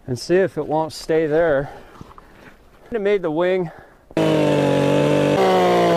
and see if it won't stay there. I made the wing